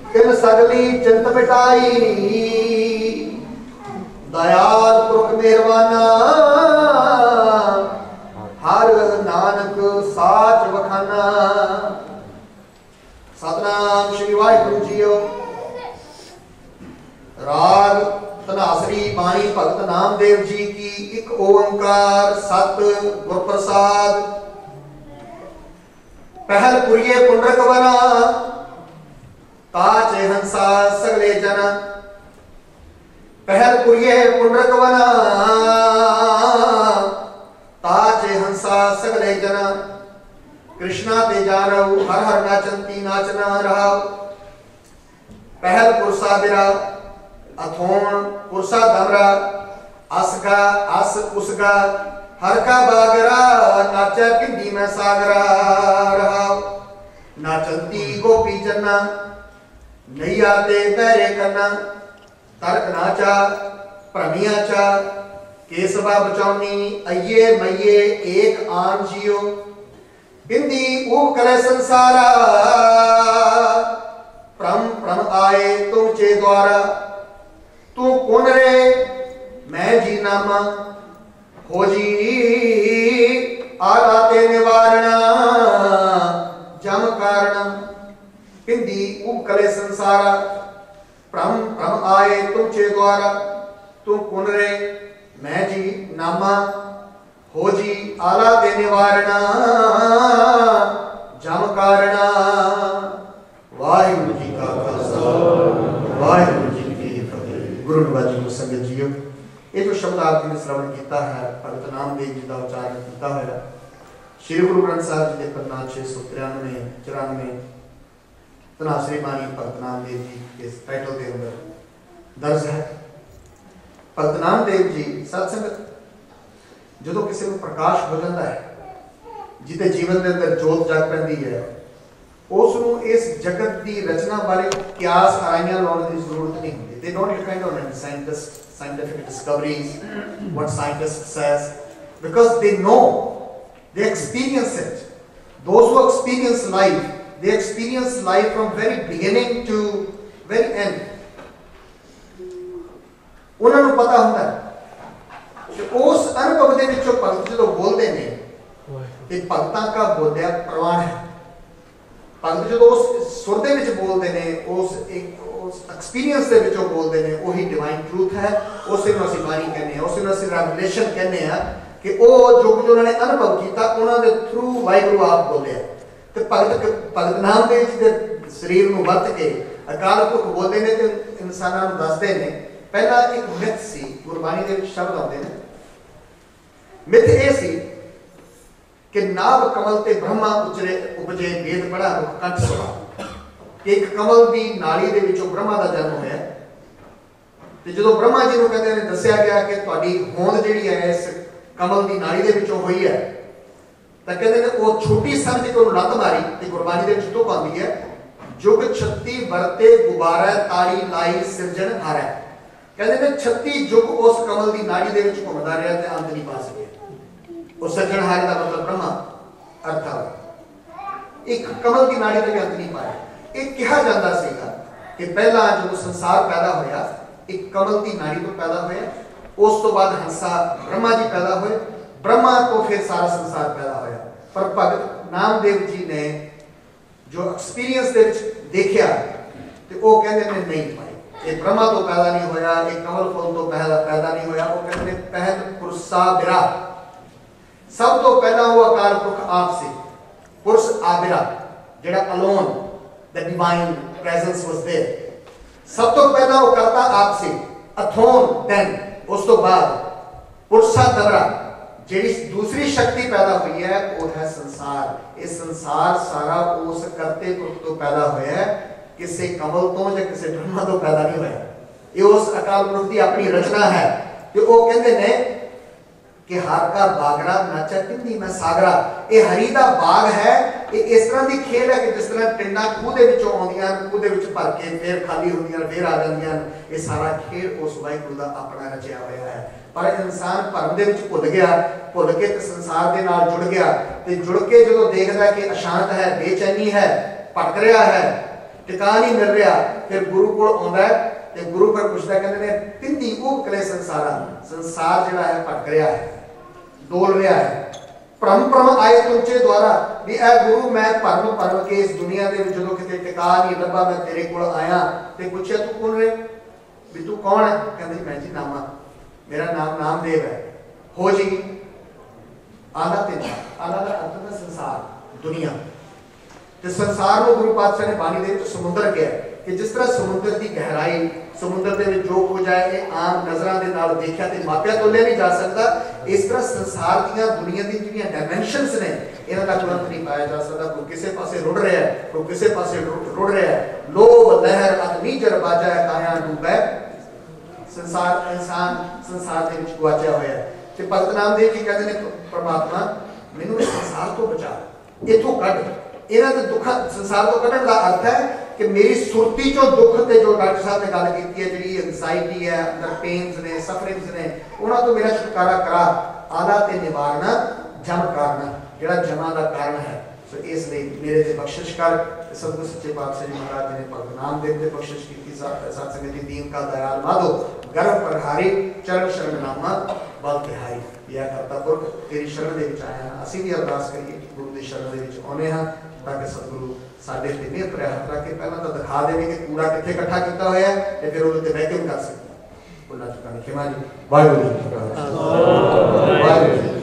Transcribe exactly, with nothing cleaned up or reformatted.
तिन सगली चिंत मिटाई दयाल पुरख मेहरबाना हर नानक साच वखाना। सतनाम श्री वाहिगुरु जीओ। राग धनासरी बाणी भगत नामदेव जी की। एक ओंकार सत गुर प्रसाद। पहल पुरिये पुंडरक वना ताचे हंसा सगले जन। पहल पुरिये पुंडरक वना ताचे हंसा सगले जन। कृष्णा ते जानव हर हर नाचंती नाचना रहा। पहल पुरसा बिरा अथोन पुरसा दमरा। असगा अस उसगा हर का बागरा नाचा पिंडी में सागरा रहा। नाचंती गोपी चन्ना नहीं आते पैरे करना। तर्क नाचा भ्रमिया चा केसवा बचौनी अये मये एक आन जियो। बिंदी ऊब करे संसारा प्रम प्रम आए तुम चे द्वारा। तू कौन रे मैं जी नामा हो जी आलाते निवारणा जम कारण। पिंदी उपकले संसारा प्रम प्रम आए तुम चे द्वारा। तू कौन रे मैं जी नामा हो जी आलाते निवारणा जम कारणा। वाहिगुरु जी का खालसा वाहिगुरु जी की फतेह। गुरु निवाज जी को संगत जीओ। ये जो शब्द आपने श्रवण किया है भगत नामदेव जी का उच्चारण किया है श्री गुरु ग्रंथ साहिब जी के पन्ना छे सौ तिरानवे चौरानवे धनासरी बाणी भगत नामदेव जी के टाइटल के अंदर दर्ज है। भगत नामदेव जी सत्संग जो किसी को प्रकाश हो जाता है जिते जीवन के अंदर जोत जग पैंदी है उसनों इस जगत की रचना बारे क्यास आराइयां लाने की जरूरत नहीं होती। They don't depend on any scientist, scientific discoveries, what scientist says, because they know, they experience it. Those who experience life, they experience life from very beginning to very end. उन्होंने पता होता है कि उस अनुभव के विचों भगत जो बोलते हैं कि भगतां का बोलिया प्रवान है। भगत जो उस सुर दे विच बोलते हैं उस एक उस एक्सपीरियंस दे विचों बोलते हैं वही डिवाइन ट्रूथ है। उसे नूं असीं बाणी कहने हैं उसे नूं असीं रेवलेशन कहने हैं कि वो जो कुछ उन्होंने अनुभव किया उन्होंने थ्रू वाहिगुरू आप बोले। तो भगत भगत नामदेव जी के शरीर नूं वरत के अकाल पुरख बोलते हैं तो इंसानां नूं दसदे ने। पहला एक मिथ सी गुरबाणी दे विच शब्द आउंदे ने। मिथ ये सी कि नाभ कमल ते ब्रह्मा उचरे उपजे वेद पढ़ा रुख कंठ सुना। एक कमल की नाली दे विचों ब्रह्मा का जन्म होया ते जदों ब्रह्मा जी नूं कहंदे ने दस्सिया गया कि तुहाडी होंद जिहड़ी है इस कमल की नाली दे विचों होई है तां कहंदे ने वो छोटी समझ के उहनूं लत मारी ते गुरबाणी दे विच तुक आउंदी है जुग छत्ती वरते गुबारा तारी लाई सिरजन हारै। कहंदे ने छत्ती जुग उस कमल की नाली दे विच घुमदा रहा ते अंत नहीं पा सके। उस सज्जनहारे का मतलब ब्रह्मा अर्थ एक कमल की नाड़ी के अंत नहीं पाया। एक कहा जाता सीगा कि पहला जो संसार पैदा होया एक कमल की नाड़ी तो पैदा होया उस तो बाद हंसा ब्रह्मा जी पैदा हुए ब्रह्मा तो फिर सारा संसार पैदा होया। पर भगत नामदेव जी ने जो एक्सपीरियंस दे विच देखिया ते वो कहंदे ने नहीं पाई। ये ब्रह्मा तो पैदा नहीं होया एक कमल फूल तो पहला पैदा नहीं होया। वो कहंदे ने पहल पुरसा बिरा सब तो पहला वो अकाल पुरख आप से पुरुष आबिरा जेड़ा alone the divine presence was there. सब तो पहला वो करता आप से अथोन देन उस तो बाद पुरुषा दबरा जेड़ी दूसरी शक्ति पैदा हुई है वो है संसार। ये संसार सारा उस करते पुरख तो पैदा होया है किसी कमल तो या किसी ब्रह्मा तो पैदा नहीं होया। ये उस अकाल पुरख की अपनी रचना है। तो वो कहते ने कि हर का बागड़ा नाचा किंदी में सागरा। ये हरी का बाग है। ये इस तरह की खेल है कि जिस तरह टिंडा खूह दे विचों आउंदियां खूह दे विच भर के फिर खाली होंदियां फिर आ जांदियां। ये सारा खेल उस वाहिगुरू दा अपना रचिया होया है। पर इंसान भरम दे विच भुल गया भुल के ते संसार दे नाल जुड़ गया ते जुड़ के जो देखदा कि अशांत है बेचैनी है भटक रहा है टिका नहीं मिल रहा, फिर गुरु को आंदा है ते गुरु पर पुछदा, कहंदे ने तिंदी उबकले संसारा, संसार जिहड़ा है भटक रहा है, डोल रहा है, भ्रम भ्रम आए तुझे द्वारा भी ए गुरु मैं भरम भरम के इस दुनिया दे विच जदों किते टिका नहीं लभा, मैं तेरे कोल आया ते पुछया तू कौन रे, भी तू कौन है? कहंदी मैं जी नामा, मेरा नाम नामदेव है। हो जी आधा ते आधा दा अर्थ है संसार, दुनिया ते संसार को गुरु पातशाह ने बानी दे विच समुद्र कहा कि जिस तरह समुद्र की गहराई, समुद्र दे विच जो कुछ है ये आम नज़रां दे नाल देखिया ते मापिया तोलिया नहीं जा सकता, इस तरह संसार दीयां दुनिया दी जिहड़ियां डायमेंशनस ने इन्हां दा तुरंत नहीं पाया जा सकता। कोई किसी पासे रुड़ रहा है, कोई किसी पासे रुड़ रहा है, लोभ लहर अग्नि जर बाजा है काया डूबे संसार, इंसान संसार दे विच गुआचिया होया है। ते भगत नामदेव जी कहते हैं परमात्मा मैनू इस संसार तो बचा, इथों कढ, इन्हां दे दुख संसार तो कढण दा अर्थ है कि मेरी सुरती चो दुख ते जो डॉक्टर साहब ने गल की है, जी एंजाइटी है, अंदर पेन्स ने, सफरिंग्स ने, उन्हां तो मेरा छुटकारा करा, आला ते निवारणा जम करना जिहड़ा जमा दा कारण है। सो इसलिए मेरे ते बख्शिश कर। सतगुरु सच्चे पातशाह जी महाराज जी ने भगत नामदेव ते बख्शिश की, साथ संगत जी दीन का दयाल माधो गर्भ प्रहारी चरण शरण नामा बल तिहारी। यह करता पुरख तेरी शरण दे विच आया, असीं भी अरदास करिए गुरु दी शरण दे विच आउणे हां ताकि सतगुरु साडे ते मेहर भरिया हत्थ रख के पहलां तां दिखा देवे कि कूड़ा कित्थे इकट्ठा कीता होया है ते फिर उहदे ते वैक्यूम कर सकते। भुल्लां चुकां दी खिमा जी। वाहिगुरू जी का खालसा वाहिगुरू।